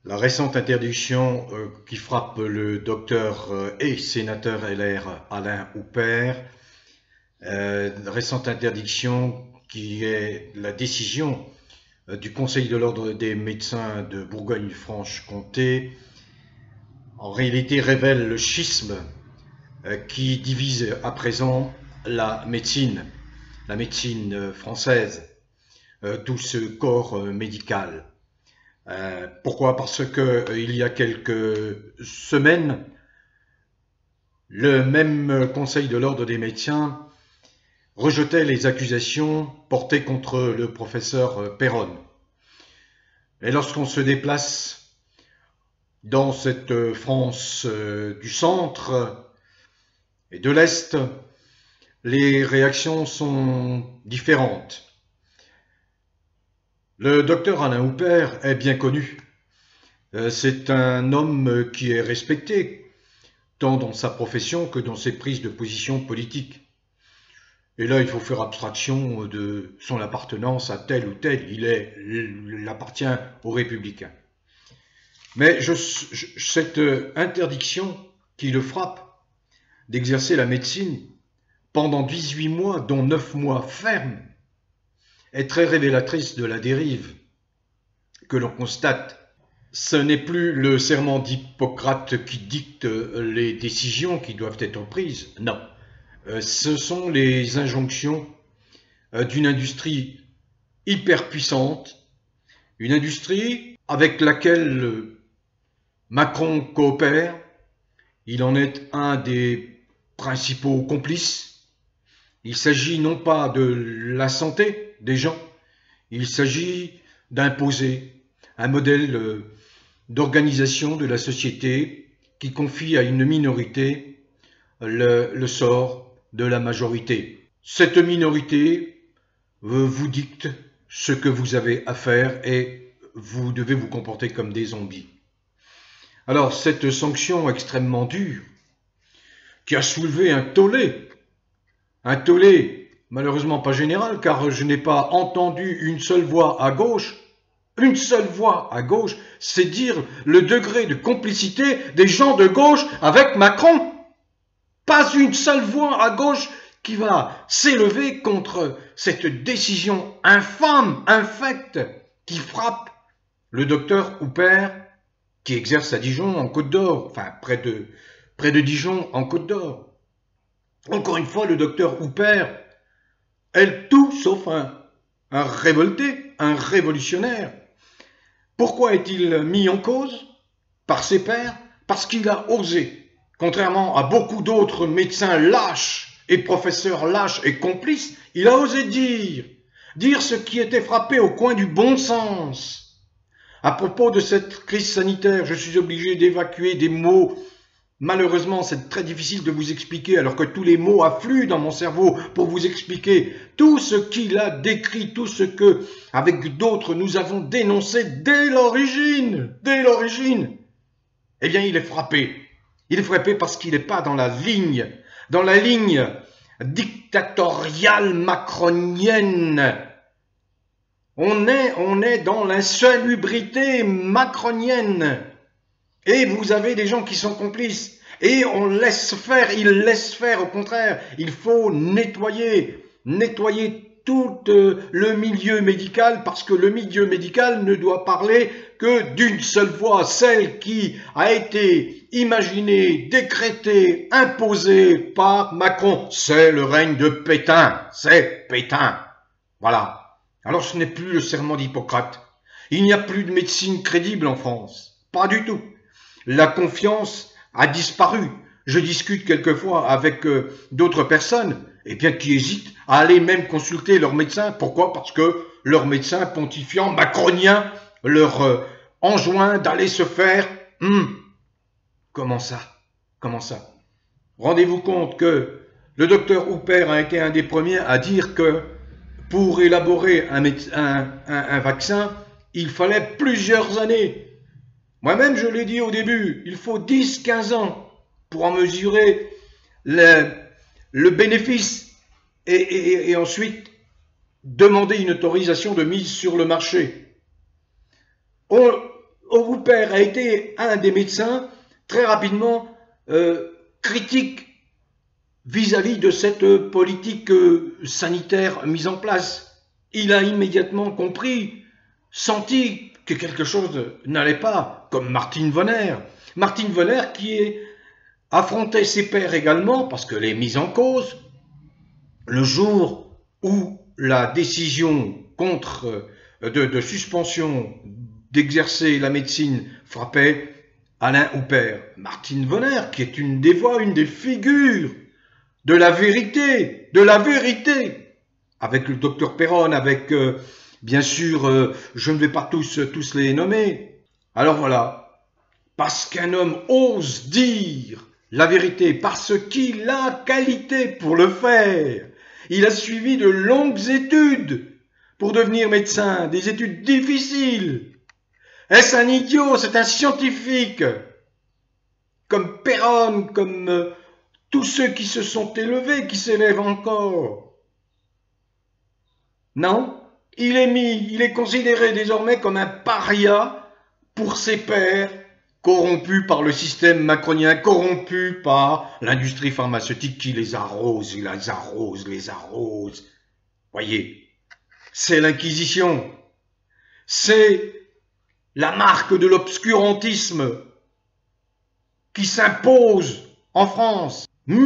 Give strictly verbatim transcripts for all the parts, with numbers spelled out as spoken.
La récente interdiction euh, qui frappe le docteur euh, et sénateur L R Alain Houpert, euh, récente interdiction qui est la décision euh, du Conseil de l'Ordre des médecins de Bourgogne-Franche-Comté, en réalité révèle le schisme euh, qui divise à présent la médecine, la médecine française, euh, tout ce corps euh, médical. Euh, pourquoi? Parce que euh, il y a quelques semaines, le même Conseil de l'Ordre des médecins rejetait les accusations portées contre le professeur Péronne. Et lorsqu'on se déplace dans cette France euh, du centre et de l'Est, les réactions sont différentes. Le docteur Alain Houpert est bien connu. C'est un homme qui est respecté, tant dans sa profession que dans ses prises de position politiques. Et là, il faut faire abstraction de son appartenance à tel ou tel. Il, est, il appartient aux Républicains. Mais je, je, cette interdiction qui le frappe d'exercer la médecine pendant dix-huit mois, dont neuf mois fermes, est très révélatrice de la dérive que l'on constate. Ce n'est plus le serment d'Hippocrate qui dicte les décisions qui doivent être prises, non. Ce sont les injonctions d'une industrie hyper puissante, une industrie avec laquelle Macron coopère. Il en est un des principaux complices. Il s'agit non pas de la santé des gens, il s'agit d'imposer un modèle d'organisation de la société qui confie à une minorité le, le sort de la majorité. Cette minorité vous dicte ce que vous avez à faire et vous devez vous comporter comme des zombies. Alors cette sanction extrêmement dure, qui a soulevé un tollé, un tollé malheureusement pas général, car je n'ai pas entendu une seule voix à gauche, une seule voix à gauche, c'est dire le degré de complicité des gens de gauche avec Macron. Pas une seule voix à gauche qui va s'élever contre cette décision infâme, infecte, qui frappe le docteur Houpert, qui exerce à Dijon en Côte d'Or, enfin près de, près de Dijon en Côte d'Or. Encore une fois, le docteur Houpert est tout sauf un, un révolté, un révolutionnaire. Pourquoi est-il mis en cause par ses pairs? Parce qu'il a osé, contrairement à beaucoup d'autres médecins lâches et professeurs lâches et complices, il a osé dire, dire ce qui était frappé au coin du bon sens. À propos de cette crise sanitaire, je suis obligé d'évacuer des mots. Malheureusement, c'est très difficile de vous expliquer alors que tous les mots affluent dans mon cerveau pour vous expliquer tout ce qu'il a décrit, tout ce que, avec d'autres, nous avons dénoncé dès l'origine, dès l'origine. Eh bien, il est frappé. Il est frappé parce qu'il n'est pas dans la ligne, dans la ligne dictatoriale macronienne. On est, on est dans l'insalubrité macronienne. Et vous avez des gens qui sont complices. Et on laisse faire, ils laissent faire, au contraire. Il faut nettoyer, nettoyer tout le milieu médical, parce que le milieu médical ne doit parler que d'une seule voix, celle qui a été imaginée, décrétée, imposée par Macron. C'est le règne de Pétain, c'est Pétain. Voilà. Alors ce n'est plus le serment d'Hippocrate. Il n'y a plus de médecine crédible en France. Pas du tout. La confiance a disparu. Je discute quelquefois avec euh, d'autres personnes, et bien qui hésitent à aller même consulter leur médecin. Pourquoi? Parce que leur médecin pontifiant macronien leur euh, enjoint d'aller se faire. Hum, comment ça? Comment ça? Rendez-vous compte que le docteur Houpert a été un des premiers à dire que pour élaborer un, un, un, un vaccin, il fallait plusieurs années. Moi-même, je l'ai dit au début, il faut dix à quinze ans pour en mesurer le, le bénéfice et, et, et ensuite demander une autorisation de mise sur le marché. On, on vous Huppert a été un des médecins très rapidement euh, critiques vis-à-vis de cette politique euh, sanitaire mise en place. Il a immédiatement compris, senti que quelque chose n'allait pas, comme Martine Vonner. Martine Vonner qui est, affrontait ses pairs également, parce que les mises en cause, le jour où la décision contre, de, de suspension d'exercer la médecine frappait Alain Huppert. Martine Vonner, qui est une des voix, une des figures de la vérité, de la vérité, avec le docteur Perron, avec, euh, bien sûr, euh, je ne vais pas tous, tous les nommer. Alors voilà, parce qu'un homme ose dire la vérité, parce qu'il a qualité pour le faire, il a suivi de longues études pour devenir médecin, des études difficiles. Est-ce un idiot? C'est un scientifique, comme Perron, comme euh, tous ceux qui se sont élevés, qui s'élèvent encore. Non, il est mis, il est considéré désormais comme un paria pour ses pairs, corrompus par le système macronien, corrompus par l'industrie pharmaceutique qui les arrose, les arrose, les arrose. Voyez, c'est l'Inquisition, c'est la marque de l'obscurantisme qui s'impose en France.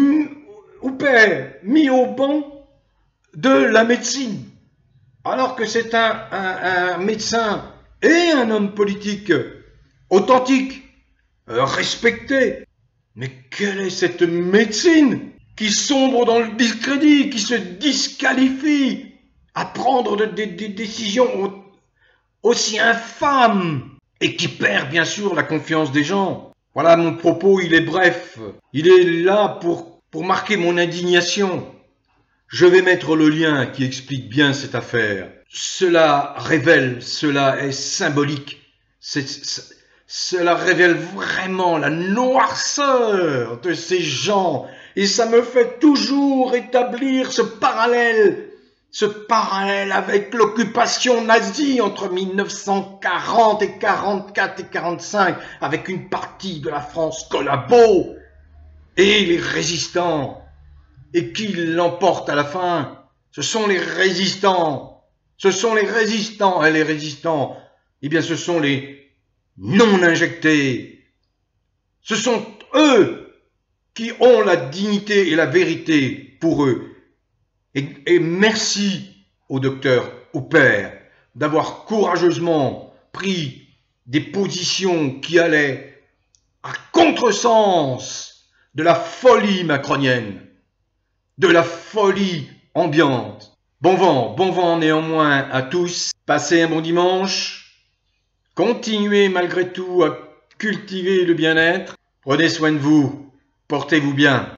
Huppert mis au banc de la médecine, alors que c'est un, un, un médecin et un homme politique authentique, euh, respecté. Mais quelle est cette médecine qui sombre dans le discrédit, qui se disqualifie à prendre de, de, des décisions aussi infâmes et qui perd bien sûr la confiance des gens? Voilà, mon propos, il est bref. Il est là pour, pour marquer mon indignation. Je vais mettre le lien qui explique bien cette affaire. Cela révèle, cela est symbolique. C'est, c'est, cela révèle vraiment la noirceur de ces gens. Et ça me fait toujours établir ce parallèle, ce parallèle avec l'occupation nazie entre mille neuf cent quarante et quarante-quatre et quarante-cinq, avec une partie de la France collabo et les résistants. Et qui l'emporte à la fin? Ce sont les résistants. Ce sont les résistants. Et les résistants, eh bien, ce sont les non injectés. Ce sont eux qui ont la dignité et la vérité pour eux. Et, et merci au docteur Huppert d'avoir courageusement pris des positions qui allaient à contresens de la folie macronienne, de la folie ambiante. Bon vent, bon vent néanmoins à tous. Passez un bon dimanche. Continuez malgré tout à cultiver le bien-être. Prenez soin de vous. Portez-vous bien.